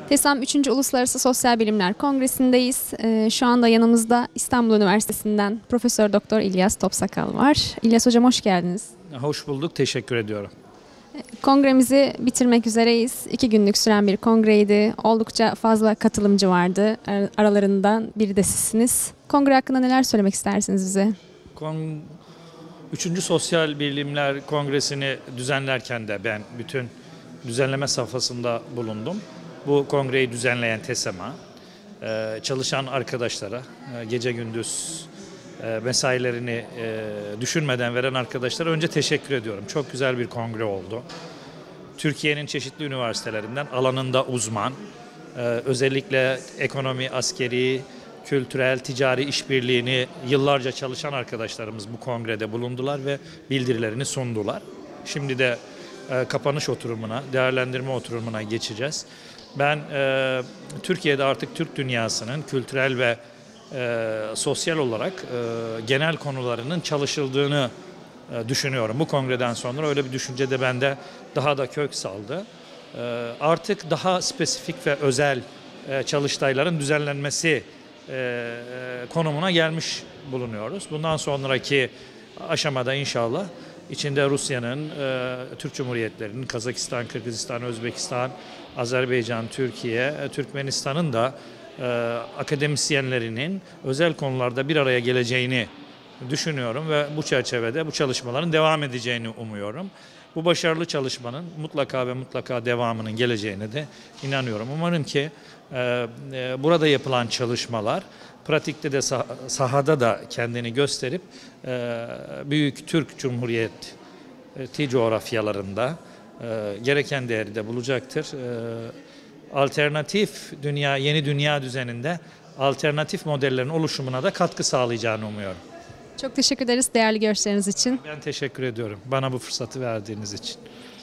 TESAM 3. Uluslararası Sosyal Bilimler Kongresi'ndeyiz. Şu anda yanımızda İstanbul Üniversitesi'nden Profesör Doktor İlyas Topsakal var. İlyas Hocam hoş geldiniz. Hoş bulduk, teşekkür ediyorum. Kongremizi bitirmek üzereyiz. 2 günlük süren bir kongreydi. Oldukça fazla katılımcı vardı. Aralarından biri de sizsiniz. Kongre hakkında neler söylemek istersiniz bize? 3. Sosyal Bilimler Kongresi'ni düzenlerken de ben bütün düzenleme safhasında bulundum. Bu kongreyi düzenleyen TESAM'a, çalışan arkadaşlara, gece gündüz mesailerini düşünmeden veren arkadaşlara önce teşekkür ediyorum. Çok güzel bir kongre oldu. Türkiye'nin çeşitli üniversitelerinden alanında uzman, özellikle ekonomi, askeri, kültürel, ticari işbirliğini yıllarca çalışan arkadaşlarımız bu kongrede bulundular ve bildirilerini sundular. Şimdi de kapanış oturumuna, değerlendirme oturumuna geçeceğiz. Ben Türkiye'de artık Türk dünyasının kültürel ve sosyal olarak genel konularının çalışıldığını düşünüyorum. Bu kongreden sonra öyle bir düşünce de bende daha da kök saldı. Artık daha spesifik ve özel çalıştayların düzenlenmesi konumuna gelmiş bulunuyoruz. Bundan sonraki aşamada inşallah içinde Rusya'nın, Türk Cumhuriyetlerinin, Kazakistan, Kırgızistan, Özbekistan, Azerbaycan, Türkiye, Türkmenistan'ın da akademisyenlerinin özel konularda bir araya geleceğini düşünüyorum ve bu çerçevede bu çalışmaların devam edeceğini umuyorum. Bu başarılı çalışmanın mutlaka ve mutlaka devamının geleceğine de inanıyorum. Umarım ki burada yapılan çalışmalar pratikte de sahada da kendini gösterip büyük Türk Cumhuriyeti coğrafyalarında gereken değeri de bulacaktır. Alternatif dünya, yeni dünya düzeninde alternatif modellerin oluşumuna da katkı sağlayacağını umuyorum. Çok teşekkür ederiz değerli görüşleriniz için. Ben teşekkür ediyorum bana bu fırsatı verdiğiniz için.